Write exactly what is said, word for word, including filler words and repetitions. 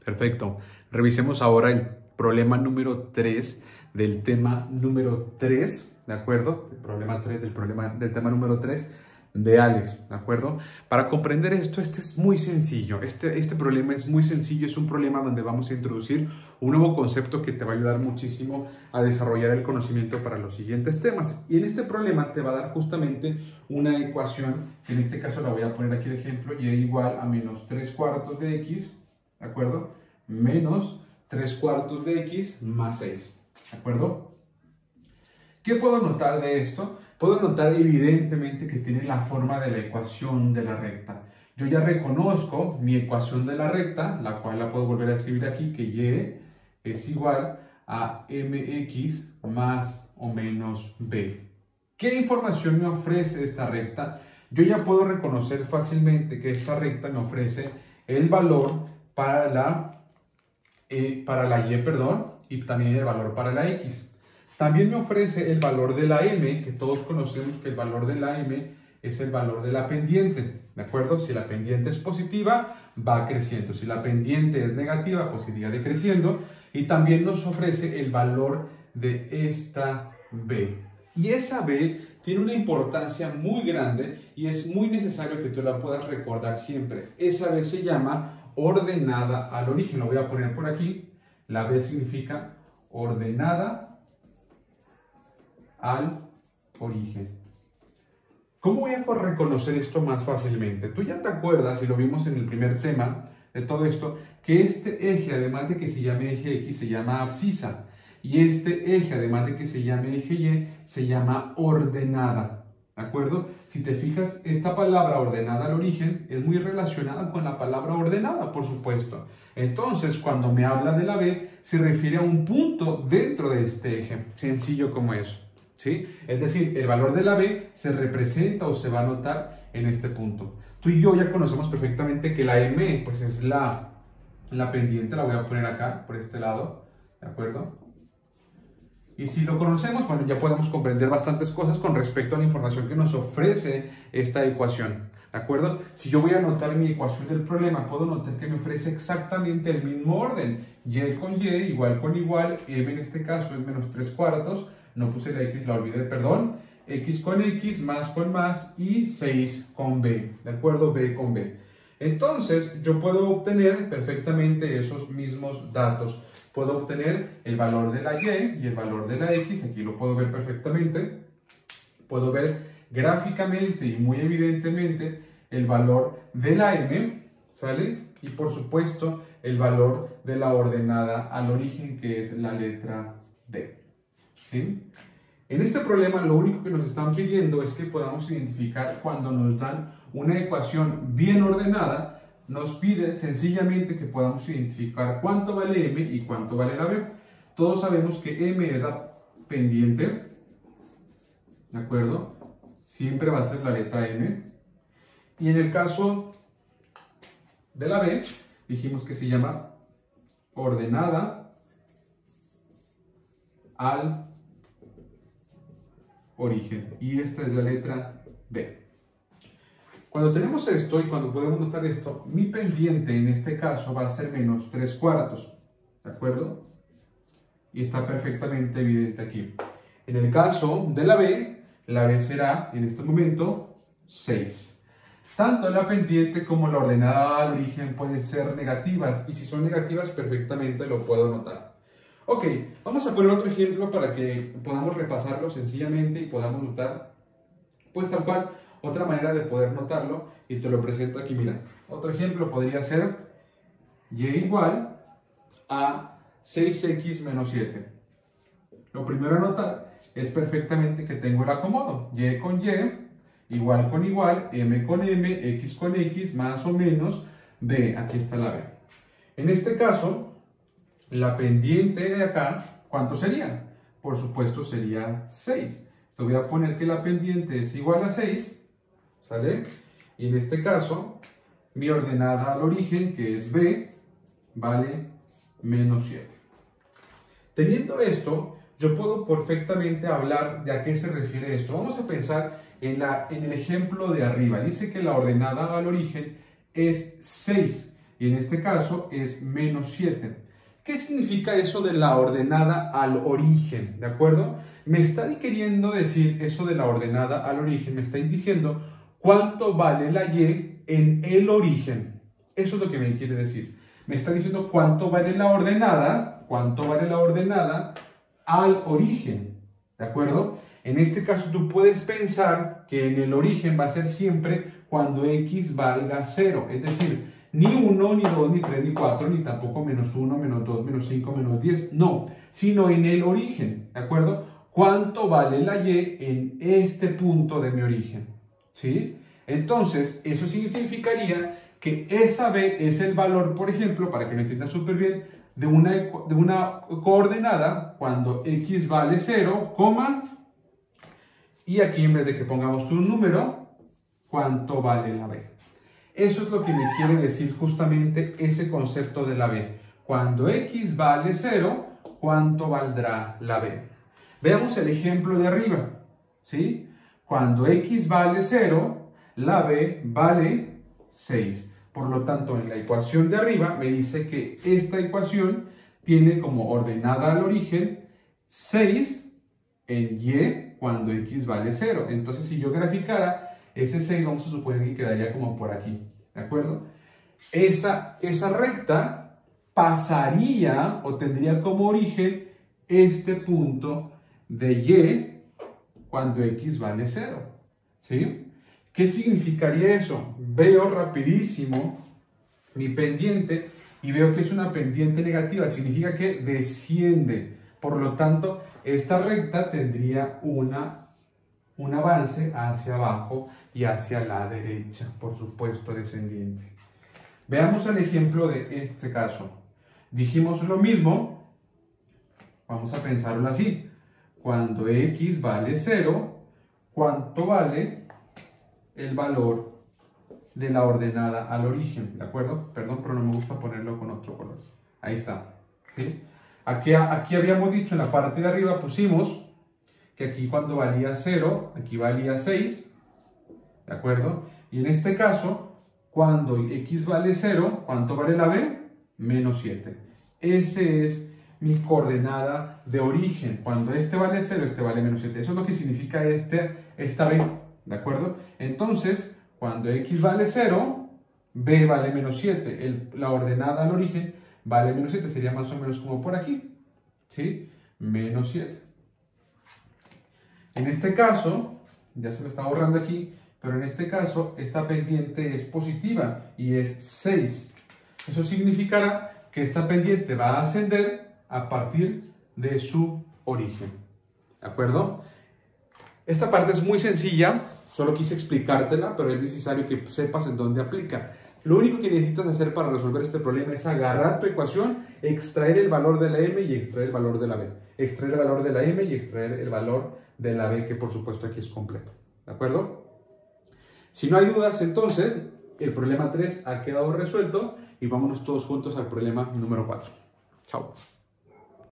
Perfecto. Revisemos ahora el problema número tres del tema número tres, ¿de acuerdo? El problema tres del, problema, del tema número tres de Alex, ¿de acuerdo? Para comprender esto, este es muy sencillo. Este, este problema es muy sencillo. Es un problema donde vamos a introducir un nuevo concepto que te va a ayudar muchísimo a desarrollar el conocimiento para los siguientes temas. Y en este problema te va a dar justamente una ecuación, que en este caso la voy a poner aquí de ejemplo, y es igual a menos tres cuartos de x, ¿de acuerdo? Menos tres cuartos de x más seis, ¿de acuerdo? ¿Qué puedo notar de esto? Puedo notar evidentemente que tiene la forma de la ecuación de la recta. Yo ya reconozco mi ecuación de la recta, la cual la puedo volver a escribir aquí, que y es igual a mx más o menos b. ¿Qué información me ofrece esta recta? Yo ya puedo reconocer fácilmente que esta recta me ofrece el valor para la, eh, para la y, perdón, y también el valor para la x. También me ofrece el valor de la m, que todos conocemos que el valor de la m es el valor de la pendiente, ¿de acuerdo? Si la pendiente es positiva, va creciendo. Si la pendiente es negativa, pues iría decreciendo. Y también nos ofrece el valor de esta b. Y esa b tiene una importancia muy grande y es muy necesario que tú la puedas recordar siempre. Esa b se llama ordenada al origen. Lo voy a poner por aquí. La b significa ordenada al origen. ¿Cómo voy a reconocer esto más fácilmente? Tú ya te acuerdas, y lo vimos en el primer tema de todo esto, que este eje, además de que se llame eje X, se llama abscisa. Y este eje, además de que se llame eje Y, se llama ordenada. ¿De acuerdo? Si te fijas, esta palabra ordenada al origen es muy relacionada con la palabra ordenada, por supuesto. Entonces, cuando me habla de la B, se refiere a un punto dentro de este eje. Sencillo como eso. ¿Sí? Es decir, el valor de la b se representa o se va a anotar en este punto. Tú y yo ya conocemos perfectamente que la m pues es la, la pendiente, la voy a poner acá, por este lado, ¿de acuerdo? Y si lo conocemos, bueno, ya podemos comprender bastantes cosas con respecto a la información que nos ofrece esta ecuación, ¿de acuerdo? Si yo voy a anotar mi ecuación del problema, puedo notar que me ofrece exactamente el mismo orden. Y con y, igual con igual, m en este caso es menos tres cuartos, no puse la x, la olvidé, perdón, x con x, más con más y seis con b, ¿de acuerdo? B con b. Entonces, yo puedo obtener perfectamente esos mismos datos. Puedo obtener el valor de la y y el valor de la x, aquí lo puedo ver perfectamente. Puedo ver gráficamente y muy evidentemente el valor de la m, ¿sale? Y por supuesto, el valor de la ordenada al origen, que es la letra b. ¿Sí? En este problema lo único que nos están pidiendo es que podamos identificar cuando nos dan una ecuación bien ordenada, nos pide sencillamente que podamos identificar cuánto vale m y cuánto vale la b. Todos sabemos que m es la pendiente, ¿de acuerdo? Siempre va a ser la letra m. Y en el caso de la b, dijimos que se llama ordenada al origen, y esta es la letra B. Cuando tenemos esto y cuando podemos notar esto, mi pendiente en este caso va a ser menos tres cuartos, ¿de acuerdo? Y está perfectamente evidente aquí. En el caso de la B, la B será en este momento seis. Tanto la pendiente como la ordenada al origen pueden ser negativas, y si son negativas perfectamente lo puedo notar. Ok, vamos a poner otro ejemplo para que podamos repasarlo sencillamente y podamos notar, pues tal cual, otra manera de poder notarlo, y te lo presento aquí. Mira, otro ejemplo podría ser y igual a seis x menos siete. Lo primero a notar es perfectamente que tengo el acomodo, y con y, igual con igual, m con m, x con x, más o menos, b, aquí está la b. En este caso, la pendiente de acá, ¿cuánto sería? Por supuesto sería seis. Te voy a poner que la pendiente es igual a seis, ¿sale? Y en este caso, mi ordenada al origen, que es b, vale menos siete. Teniendo esto, yo puedo perfectamente hablar de a qué se refiere esto. Vamos a pensar en, la, en el ejemplo de arriba. Dice que la ordenada al origen es seis. y en este caso es menos siete. ¿Qué significa eso de la ordenada al origen? ¿De acuerdo? Me está queriendo decir eso de la ordenada al origen, me está diciendo cuánto vale la y en el origen. Eso es lo que me quiere decir. Me está diciendo cuánto vale la ordenada, cuánto vale la ordenada al origen. ¿De acuerdo? En este caso tú puedes pensar que en el origen va a ser siempre cuando x valga cero, es decir, ni uno, ni dos, ni tres, ni cuatro, ni tampoco menos uno, menos dos, menos cinco, menos diez, no, sino en el origen, ¿de acuerdo? ¿Cuánto vale la y en este punto de mi origen? ¿Sí? Entonces, eso significaría que esa b es el valor, por ejemplo, para que lo entiendan súper bien, de una, de una coordenada cuando x vale cero, coma, y aquí en vez de que pongamos un número, ¿cuánto vale la b? Eso es lo que me quiere decir justamente ese concepto de la b. Cuando x vale cero, ¿cuánto valdrá la b? Veamos el ejemplo de arriba, ¿sí? Cuando x vale cero, la b vale seis. Por lo tanto, en la ecuación de arriba me dice que esta ecuación tiene como ordenada al origen seis en y cuando x vale cero. Entonces, si yo graficara ese seis, vamos a suponer que quedaría como por aquí, ¿de acuerdo? Esa, esa recta pasaría o tendría como origen este punto de y cuando x vale cero, ¿sí? ¿Qué significaría eso? Veo rapidísimo mi pendiente y veo que es una pendiente negativa, significa que desciende. Por lo tanto, esta recta tendría una, un avance hacia abajo y hacia la derecha, por supuesto, descendiente. Veamos el ejemplo de este caso. Dijimos lo mismo, vamos a pensarlo así. Cuando x vale cero, ¿cuánto vale el valor de la ordenada al origen? ¿De acuerdo? Perdón, pero no me gusta ponerlo con otro color. Ahí está, ¿sí? Aquí, aquí habíamos dicho en la parte de arriba, pusimos que aquí cuando valía cero, aquí valía seis, ¿de acuerdo? Y en este caso, cuando x vale cero, ¿cuánto vale la b? Menos siete. Ese es mi coordenada de origen. Cuando este vale cero, este vale menos siete. Eso es lo que significa este, esta b, ¿de acuerdo? Entonces, cuando x vale cero, b vale menos siete. El, la ordenada al origen vale menos siete. Sería más o menos como por aquí, ¿sí? Menos siete. En este caso, ya se me está borrando aquí, pero en este caso, esta pendiente es positiva y es seis. Eso significará que esta pendiente va a ascender a partir de su origen. ¿De acuerdo? Esta parte es muy sencilla, solo quise explicártela, pero es necesario que sepas en dónde aplica. Lo único que necesitas hacer para resolver este problema es agarrar tu ecuación, extraer el valor de la m y extraer el valor de la b. Extraer el valor de la m y extraer el valor de la b, que por supuesto aquí es completo. ¿De acuerdo? Si no hay dudas, entonces, el problema tres ha quedado resuelto y vámonos todos juntos al problema número cuatro. Chao.